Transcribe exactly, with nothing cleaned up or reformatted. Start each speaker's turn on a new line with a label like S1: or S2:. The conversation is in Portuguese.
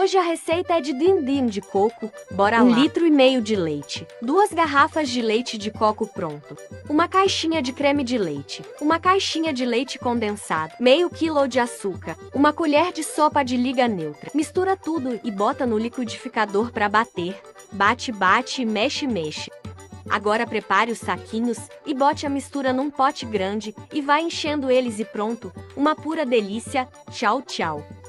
S1: Hoje a receita é de din-din de coco, bora lá. Um litro e meio de leite, duas garrafas de leite de coco pronto, uma caixinha de creme de leite, uma caixinha de leite condensado, meio quilo de açúcar, uma colher de sopa de liga neutra. Mistura tudo e bota no liquidificador para bater. Bate, bate e mexe, mexe. Agora prepare os saquinhos e bote a mistura num pote grande e vai enchendo eles e pronto. Uma pura delícia. Tchau, tchau.